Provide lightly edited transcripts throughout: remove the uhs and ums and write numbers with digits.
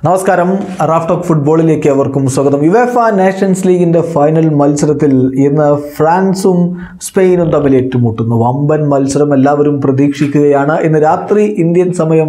നമസ്കാരം. Raf talk ഫുട്ബോളിലേക്ക് അവർക്കും സ്വാഗതം. യുവേഫ നേഷൻസ് ലീഗിൻ്റെ ഫൈനൽ മത്സരത്തിൽ ഇന്ന് ഫ്രാൻസും സ്പെയിനും തമ്മിൽ ഏറ്റുമുട്ടുന്നു. വമ്പൻ മത്സരം എല്ലാവരും പ്രതീക്ഷിക്കുകയാണ്. ഇന്ന് രാത്രി ഇന്ത്യൻ സമയം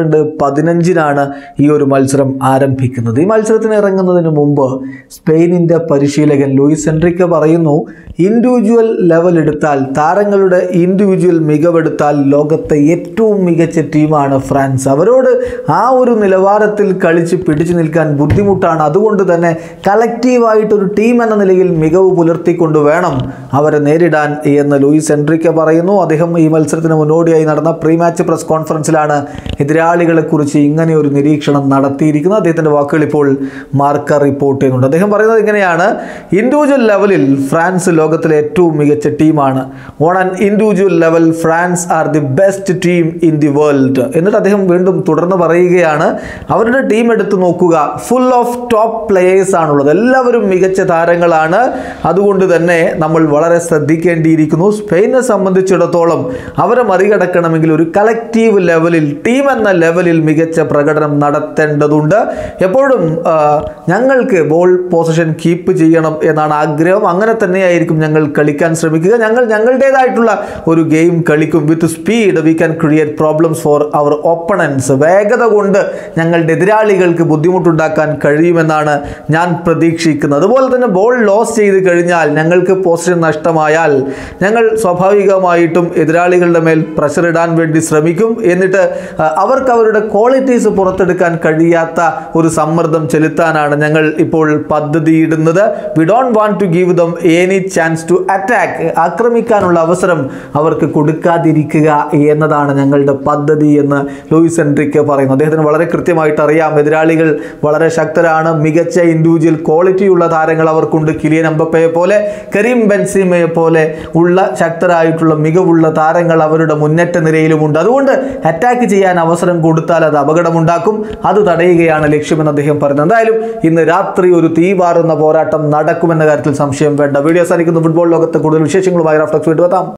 12:15 ഈ ഒരു മത്സരം ആരംഭിക്കുന്നത്. ഈ മത്സരത്തിന് ഇറങ്ങുന്നതിന് മുമ്പ് സ്പെയിനിൻ്റെ പരിശീലകൻ ലൂയിസ് എൻറിക്ക പറയുന്നു, ഇൻഡിവിജ്വൽ ലെവൽ എടുത്താൽ, താരങ്ങളുടെ ഇൻഡിവിജ്വൽ മികവെടുത്താൽ ലോകത്തെ ഏറ്റവും മികച്ച ടീമാണ് ഫ്രാൻസ്. അവരോട് ആ ഒരു നിലവാരത്തിൽ പിടിച്ചു നിൽക്കാൻ ബുദ്ധിമുട്ടാണ്. അതുകൊണ്ട് തന്നെ കളക്റ്റീവായിട്ടൊരു ടീം എന്ന നിലയിൽ മികവ് പുലർത്തിക്കൊണ്ട് വേണം അവരെ നേരിടാൻ എന്ന് ലൂയിസ് എൻറിക്ക പറയുന്നു. അദ്ദേഹം ഈ മത്സരത്തിന് മുന്നോടിയായി നടന്ന പ്രീ മാച്ച് പ്രസ് കോൺഫറൻസിലാണ് എതിരാളികളെക്കുറിച്ച് ഇങ്ങനെ ഒരു നിരീക്ഷണം നടത്തിയിരിക്കുന്നത്. അദ്ദേഹത്തിൻ്റെ വാക്കുകൾ ഇപ്പോൾ മാർക്ക റിപ്പോർട്ട് ചെയ്യുന്നുണ്ട്. അദ്ദേഹം പറയുന്നത് ഇങ്ങനെയാണ്: ഇൻഡിവിജ്വൽ ലെവലിൽ ഫ്രാൻസ് ലോകത്തിലെ ഏറ്റവും മികച്ച ടീമാണ്. On an individual level France are the best team in the world. എന്നിട്ട് അദ്ദേഹം വീണ്ടും തുടർന്ന് പറയുകയാണ്, അവരുടെ ടീം എടുത്തു നോക്കുക, ഫുൾ ഓഫ് ടോപ്പ് പ്ലേയേഴ്സ് ആണുള്ളത്, എല്ലാവരും മികച്ച താരങ്ങളാണ്. അതുകൊണ്ട് തന്നെ നമ്മൾ വളരെ ശ്രദ്ധിക്കേണ്ടിയിരിക്കുന്നു. സ്പെയിനെ സംബന്ധിച്ചിടത്തോളം അവരെ മറികടക്കണമെങ്കിൽ ഒരു കളക്റ്റീവ് ലെവലിൽ, ടീം എന്ന ലെവലിൽ മികച്ച പ്രകടനം നടത്തേണ്ടതുണ്ട്. എപ്പോഴും ഞങ്ങൾക്ക് ബോൾ പൊസിഷൻ കീപ്പ് ചെയ്യണം എന്നാണ് ആഗ്രഹം. അങ്ങനെ തന്നെയായിരിക്കും ഞങ്ങൾ കളിക്കാൻ ശ്രമിക്കുക. ഞങ്ങളുടേതായിട്ടുള്ള ഒരു ഗെയിം കളിക്കും. With speed we can create problems for our opponents. വേഗത കൊണ്ട് ഞങ്ങളുടെ എതിരാളികൾക്ക് ബുദ്ധിമുട്ടുണ്ടാക്കാൻ കഴിയുമെന്നാണ് ഞാൻ പ്രതീക്ഷിക്കുന്നത്. അതുപോലെ തന്നെ ബോൾ ലോസ് ചെയ്ത് കഴിഞ്ഞാൽ, ഞങ്ങൾക്ക് പൊസിഷൻ നഷ്ടമായാൽ, ഞങ്ങൾ സ്വാഭാവികമായിട്ടും എതിരാളികളുടെ മേൽ പ്രഷർ ഇടാൻ വേണ്ടി ശ്രമിക്കും. എന്നിട്ട് അവർക്ക് അവരുടെ ക്വാളിറ്റീസ് പുറത്തെടുക്കാൻ കഴിയാത്ത ഒരു സമ്മർദ്ദം ചെലുത്താനാണ് ഞങ്ങൾ ഇപ്പോൾ പദ്ധതിയിടുന്നത്. We don't want to give them any chance to attack. ആക്രമിക്കാനുള്ള അവസരം അവർക്ക് കൊടുക്കാതിരിക്കുക എന്നതാണ് ഞങ്ങളുടെ പദ്ധതി എന്ന് ലൂയിസ് എൻറിക്ക പറയുന്നു. അദ്ദേഹത്തിന് വളരെ കൃത്യമായിട്ട് അറിയാം, എതിരാളികൾ വളരെ ശക്തരാണ്. മികച്ച ഇൻഡിവിജ്വൽ ക്വാളിറ്റിയുള്ള താരങ്ങൾ അവർക്കുണ്ട്. കിലിയൻ എംബപ്പയെ പോലെ, കരീം ബെൻസീമയെ പോലെ ഉള്ള ശക്തരായിട്ടുള്ള മികവുള്ള താരങ്ങൾ അവരുടെ മുന്നേറ്റ നിരയിലുമുണ്ട്. അതുകൊണ്ട് അറ്റാക്ക് ചെയ്യാൻ അവസരം കൊടുത്താൽ അത് അപകടമുണ്ടാക്കും. അത് തടയുകയാണ് ലക്ഷ്യമെന്ന് അദ്ദേഹം പറഞ്ഞു. എന്തായാലും ഇന്ന് രാത്രി ഒരു തീവാറുന്ന പോരാട്ടം നടക്കുമെന്ന കാര്യത്തിൽ സംശയം വേണ്ട. വീഡിയോ അവസാനിക്കുന്നു. ഫുട്ബോൾ ലോകത്തെ കൂടുതൽ വിശേഷങ്ങളുമായി റാഫ് ടോക്സ് വീണ്ടും എത്താം.